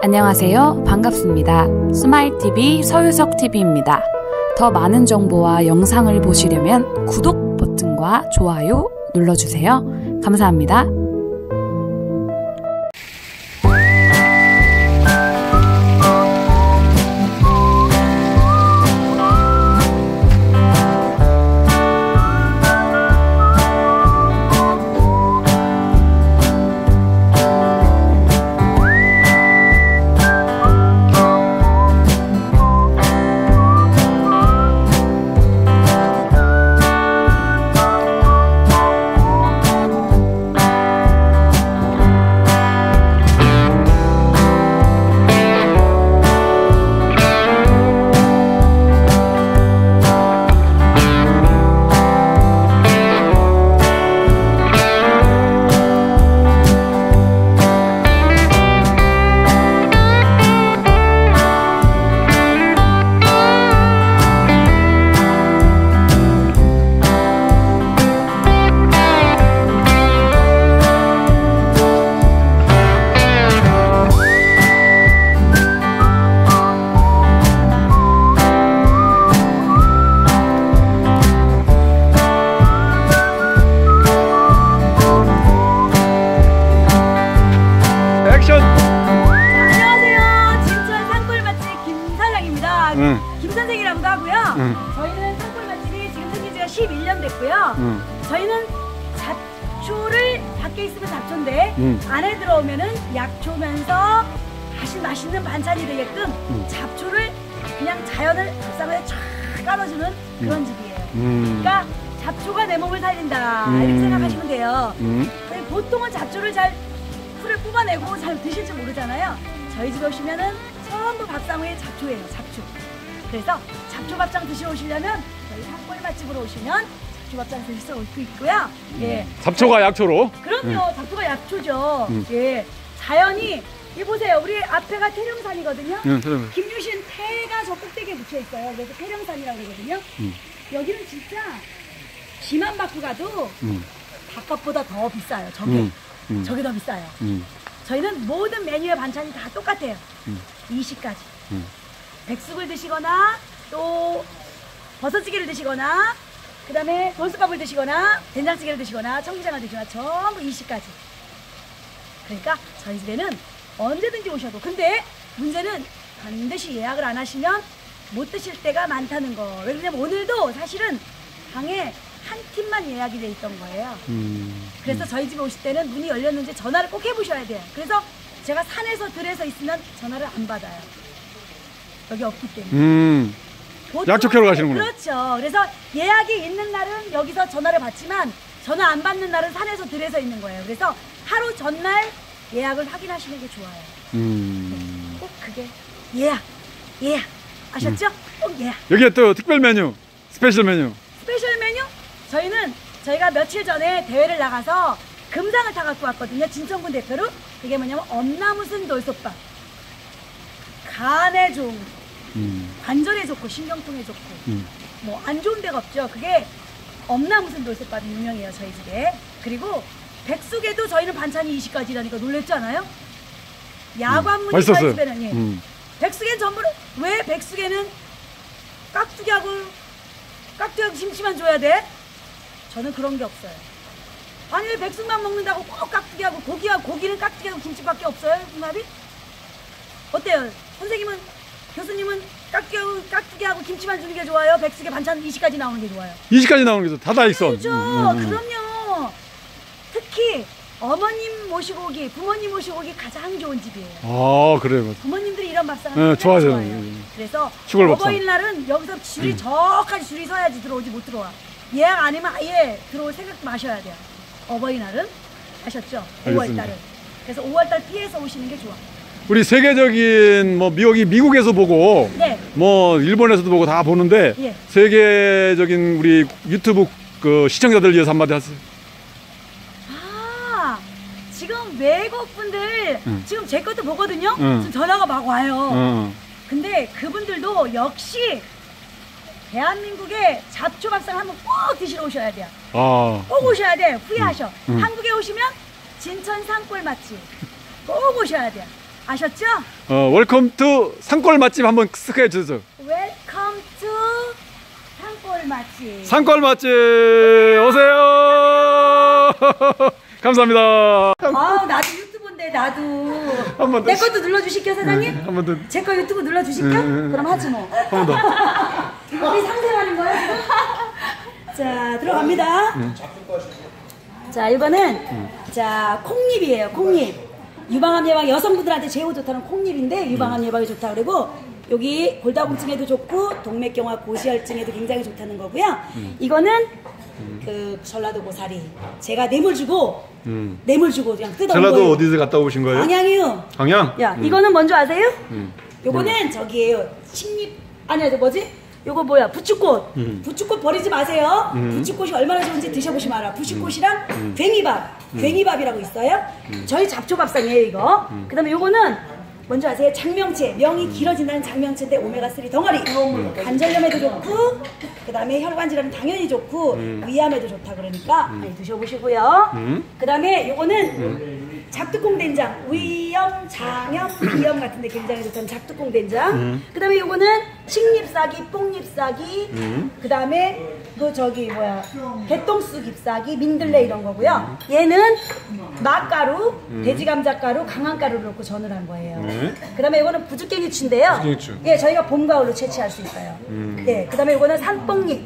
안녕하세요. 반갑습니다. 스마일TV 서유석TV입니다. 더 많은 정보와 영상을 보시려면 구독 버튼과 좋아요 눌러주세요. 감사합니다. 안녕하세요. 진천 산골 맛집 김사장입니다. 김선생이라고도 하고요. 저희는 산골 맛집이 지금 생긴 지가 11년 됐고요. 저희는 잡초를 밖에 있으면 잡초인데 안에 들어오면은 약초면서 맛있는 반찬이 되게끔 잡초를 그냥 자연을 밥상에 쫙 깔아주는 그런 집이에요. 그러니까 잡초가 내 몸을 살린다 이렇게 생각하시면 돼요. 보통은 잡초를 풀을 뽑아내고 잘 드실 줄 모르잖아요. 저희 집에 오시면은 전부 밥상 위에 잡초예요. 잡초. 그래서 잡초 밥상 드시러 오시려면 저희 산골 맛집으로 오시면 잡초 밥상 드실 수 있고요. 예. 잡초가 약초로? 그럼요. 잡초가 약초죠. 예. 자연이 이 보세요. 우리 앞에가 태령산이거든요. 김유신 태가 저 꼭대기에 붙여 있어요. 그래서 태령산이라고 그러거든요. 여기는 진짜 비만 받고 가도 바깥보다 더 비싸요. 저게 더 비싸요. 저희는 모든 메뉴의 반찬이 다 똑같아요. 20가지. 백숙을 드시거나 또 버섯찌개를 드시거나 그 다음에 돌솥밥을 드시거나 된장찌개를 드시거나 청국장을 드시거나 전부 20가지. 그러니까 저희 집에는 언제든지 오셔도, 근데 문제는 반드시 예약을 안 하시면 못 드실 때가 많다는 거. 왜냐면 오늘도 사실은 방에 한 팀만 예약이 돼 있던 거예요. 그래서 저희 집에 오실 때는 문이 열렸는지 전화를 꼭 해보셔야 돼요. 그래서 제가 산에서 들에서 있으면 전화를 안 받아요. 여기 없기 때문에. 약초 캐러 가시는구나. 그렇죠. 그래서 예약이 있는 날은 여기서 전화를 받지만 전화 안 받는 날은 산에서 들에서 있는 거예요. 그래서 하루 전날 예약을 확인하시는 게 좋아요. 꼭 그게 예약 아셨죠? 꼭 예약. 여기에 또 특별 메뉴, 스페셜 메뉴. 스페셜 메뉴? 저희가 며칠 전에 대회를 나가서 금상을 타 갖고 왔거든요. 진천군 대표로. 그게 뭐냐면 엄나무순 돌솥밥. 간에 좋은, 관절에 좋고 신경통에 좋고 뭐 안 좋은 데가 없죠. 그게 엄나무순 돌솥밥이 유명해요. 저희 집에. 그리고 백숙에도 저희는 반찬이 20가지라니까 놀랬잖아요. 야관문이 저희 집에는 예. 백숙엔 전부 왜 백숙에는 깍두기하고 김치만 줘야 돼? 저는 그런 게 없어요. 아니 왜 백숙만 먹는다고 꼭 깍두기하고 고기는 깍두기하고 김치밖에 없어요? 궁합이? 어때요? 선생님은, 교수님은 깍두기하고 김치만 주는 게 좋아요? 백숙에 반찬 20가지 나오는 게 좋아요? 20가지 나오는 게 다다익선. 그렇죠. 그럼요. 특히 어머님 모시고 오기, 부모님 모시고 오기 가장 좋은 집이에요. 아, 그래요. 부모님들이 이런 밥상을 좋아요. 그래서 밥상. 어버이날은 여기서 저까지 줄이 서야지 들어오지 못 들어와. 예약 아니면 아예 들어올 생각도 마셔야 돼요. 어버이날은 아셨죠? 알겠습니다. 5월달은. 그래서 5월달 피해서 오시는 게 좋아. 우리 세계적인 여기 미국에서 보고 네. 일본에서도 보고 다 보는데 예. 세계적인 우리 유튜브 그 시청자들 위해서 한마디 하세요. 지금 외국 분들 지금 제 것도 보거든요. 지금 전화가 막 와요. 근데 그분들도 역시 대한민국에 잡초밥상 한번 꼭 드시러 오셔야 돼요. 꼭 오셔야 돼요. 후회하셔. 한국에 오시면 진천 산골 맛집 꼭 오셔야 돼요. 아셨죠? 웰컴 투 산골 맛집 한번 쓱 해주세요. 웰컴 투 산골 맛집. 산골 맛집 오세요. 감사합니다. 아, 나도 유튜브인데 나도. 한 번 더. 내 것도 눌러주실게요, 사장님? 한 번 더. 제 거 유튜브 눌러주실까? 그럼 하지 뭐. 한 번 더. 우리 상생하는 거야, 지금? 자, 들어갑니다. 자, 이거는 자, 콩잎이에요, 콩잎. 유방암 예방, 여성분들한테 제일 좋다는 콩잎인데 유방암 예방에 좋다 그리고 여기 골다공증에도 좋고 동맥경화 고지혈증에도 굉장히 좋다는 거고요. 이거는 그 전라도 고사리. 제가 뇌물 주고 그냥 뜯어온 전라도 거예요. 어디서 갔다 오신 거예요? 광양이요. 광양? 야, 이거는 뭔지 아세요? 요거는 저기에요. 식립 아니야, 저 뭐지? 요거 뭐야? 부추꽃. 부추꽃 버리지 마세요. 부추꽃이 얼마나 좋은지 드셔보시면 알아. 부추꽃이랑 괭이밥. 괭이밥이라고 있어요. 저희 잡초밥상이에요, 이거. 그 다음에 요거는 뭔지 아세요? 장명채. 명이 길어진다는 장명채인데 오메가3 덩어리. 관절염에도 좋고, 그 다음에 혈관 질환은 당연히 좋고, 위암에도 좋다 그러니까 많이 드셔보시고요. 그 다음에 요거는 작두콩 된장. 위염, 장염, 비염 같은데 굉장히 좋다는 작두콩 된장. 그 다음에 요거는 식잎사기, 뽕잎사기, 그 다음에 그 저기 뭐야 개똥쑥 잎사기, 민들레 이런 거고요. 얘는 맛가루, 돼지감자가루, 강황가루를 넣고 전을 한 거예요. 그 다음에 이거는 부죽갱이추인데요. 부죽갱이추. 예, 저희가 봄, 가을로 채취할 수 있어요. 예, 그 다음에 이거는 산뽕잎.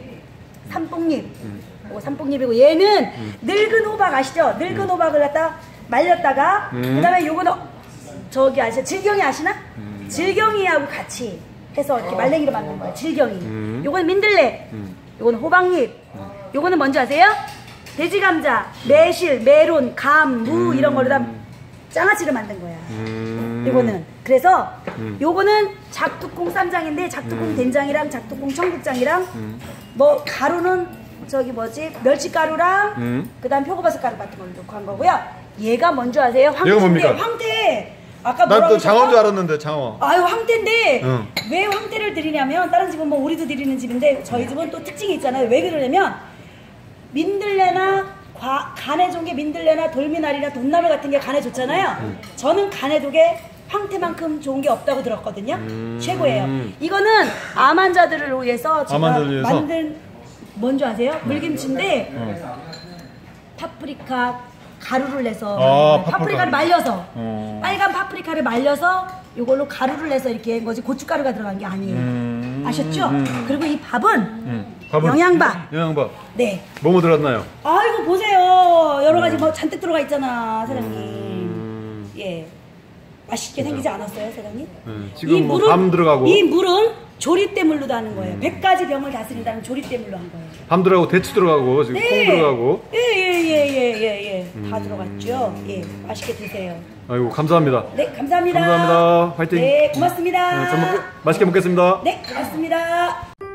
이거 산뽕잎이고 얘는 늙은 호박 아시죠? 늙은 호박을 갖다 말렸다가 그 다음에 요거는 저기 아시죠? 질경이 아시나? 질경이하고 같이 해서 이렇게 말랭이로 만든 거예요. 질경이. 요거는 민들레. 요거는 호박잎. 요거는 뭔지 아세요? 돼지감자, 매실, 메론, 감, 무 이런 걸로 다 장아찌를 만든 거야. 요거는. 그래서 요거는 작두콩 쌈장인데 작두콩 된장이랑 작두콩 청국장이랑 뭐 가루는 저기 뭐지 멸치가루랑 그다음 표고버섯 가루 같은 걸 넣고 한 거고요. 얘가 뭔지 아세요? 얘가 뭡니까? 황태. 아까 난 뭐라고 또 장어인 줄 알았는데 장어. 아유, 황태인데 응. 왜 황태를 드리냐면 다른 집은 뭐 우리도 드리는 집인데 저희 집은 또 특징이 있잖아요. 왜 그러냐면 민들레나 간에 좋은 게 민들레나 돌미나리나 돈나물 같은 게 간에 좋잖아요. 저는 간에 두게 황태만큼 좋은 게 없다고 들었거든요. 최고예요. 이거는 암 환자들을 위해서 제가 만든 뭔지 아세요? 물김치인데 파프리카 가루를 내서 파프리카를 말려서 빨간 파프리카를 말려서 이걸로 가루를 내서 이렇게 한 거지 고춧가루가 들어간 게 아니에요. 아셨죠? 그리고 이 밥은 영양밥. 영양밥. 네. 뭐뭐 들었나요? 아이고 보세요. 여러 가지 뭐 잔뜩 들어가 있잖아, 사장님. 예. 맛있게 생기지 않았어요, 사장님? 지금 뭐 밤 들어가고. 이 물은 조리대 물로도 하는 거예요. 100가지 병을 다스린다는 조리대 물로 한 거예요. 밤 들어가고 대추 들어가고 지금 콩 들어가고. 예. 다 들어갔죠. 예. 맛있게 드세요. 아이고 감사합니다. 네, 감사합니다. 감사합니다. 화이팅. 네, 고맙습니다. 맛있게 먹겠습니다. 네, 고맙습니다.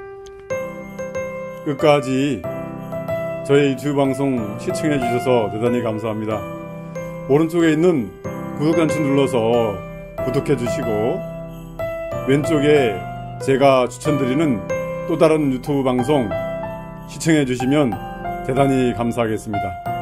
끝까지 저희 유튜브 방송 시청해 주셔서 대단히 감사합니다. 오른쪽에 있는 구독 단추 눌러서 구독해 주시고 왼쪽에 제가 추천드리는 또 다른 유튜브 방송 시청해 주시면 대단히 감사하겠습니다.